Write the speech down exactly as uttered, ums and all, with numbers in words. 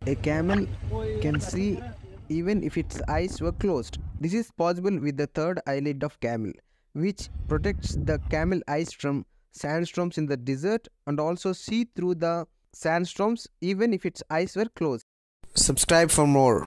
A camel can see even if its eyes were closed. This is possible with the third eyelid of camel, which protects the camel eyes from sandstorms in the desert and also see through the sandstorms even if its eyes were closed. Subscribe for more.